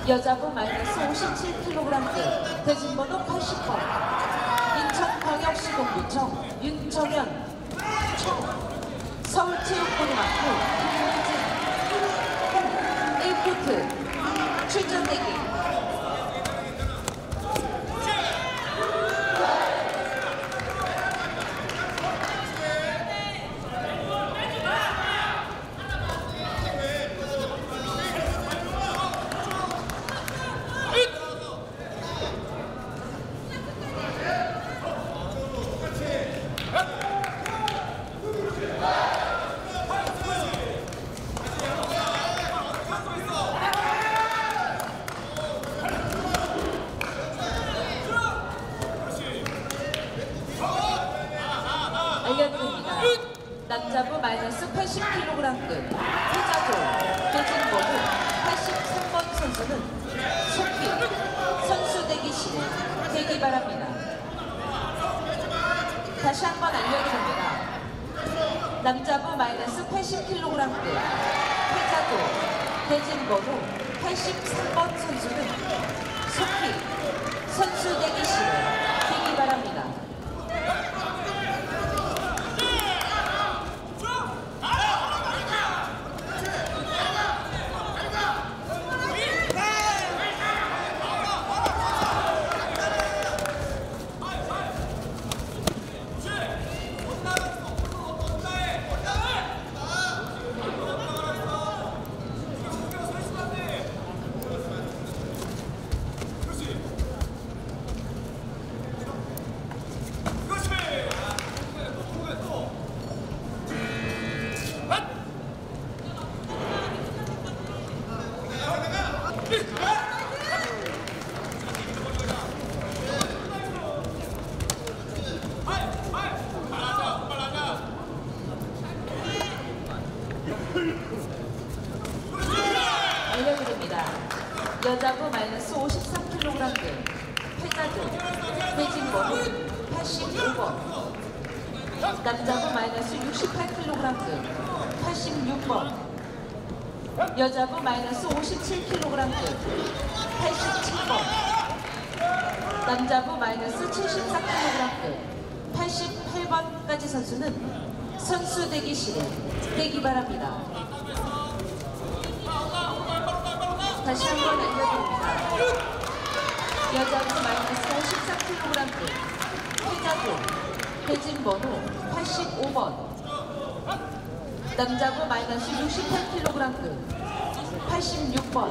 여자부 마이너스 57kg 대진번호 80번 인천광역시공구청 윤정현 서울체육고등학교 김유진 1코트 출전대기. 알려드립니다. 남자부 마이너스 80kg급 회자조 대진번호 83번 선수는 속히 선수 대기실에 대기 바랍니다. 다시 한번 알려드립니다. 남자부 마이너스 80kg급 회자조 대진번호 83번 선수는 속히 선수 대기실에 대기 바랍니다. 알려드립니다. 여자부 마이너스 53kg 회자조 대진번호 85번 남자부 마이너스 68kg 86번 여자부 마이너스 57kg 87번 남자부 마이너스 74kg 88번까지 선수는 선수 대기실에 대기 바랍니다. 다시 한번 알려드립니다. 여자부 마이너스 54kg 회자조 대진번호 85번 남자부 마이너스 68kg 86번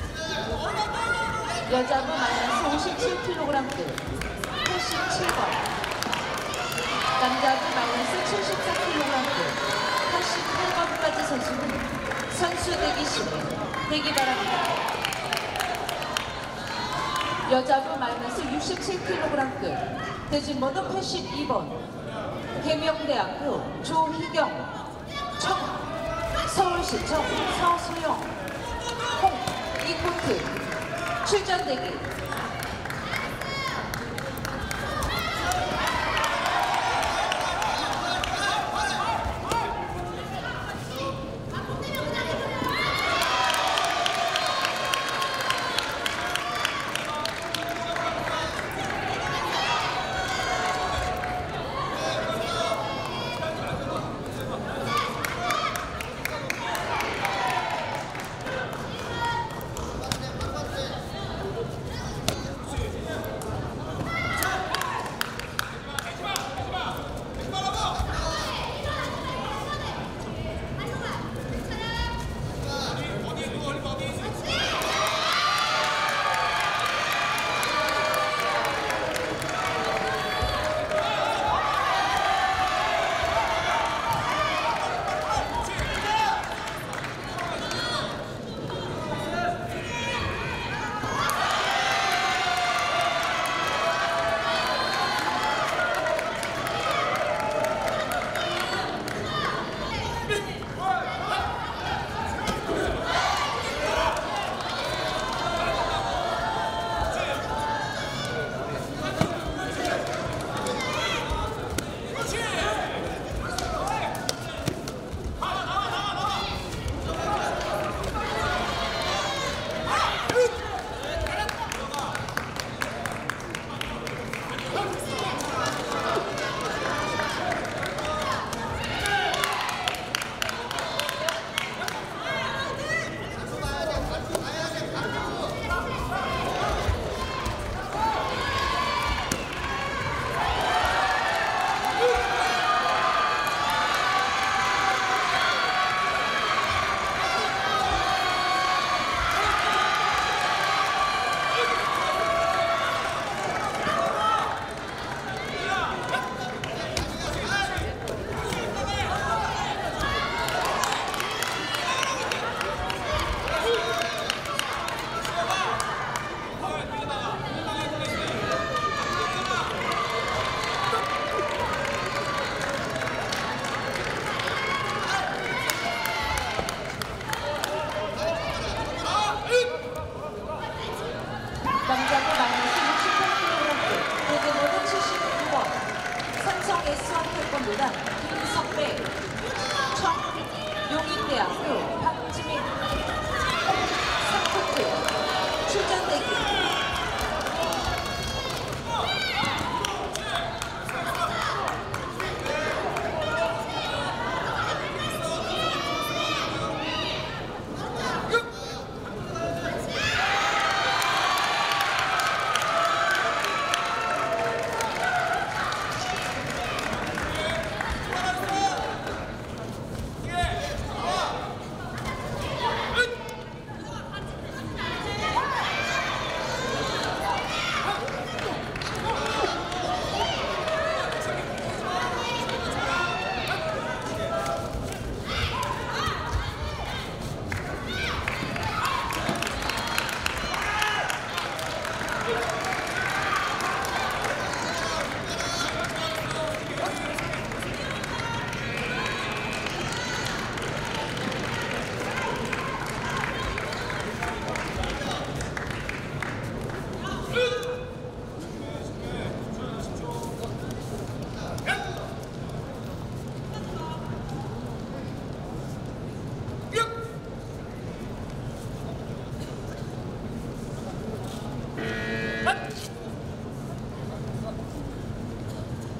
여자부 마이너스 57kg 87번 남자부 마이너스 74kg 88번까지 선수는 선수 대기실에 대기 바랍니다. 여자부 마이너스 67kg 대진번호 82번 계명대학교 조희경 서울시청 서소영 홍 2코트 출전대기.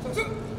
선수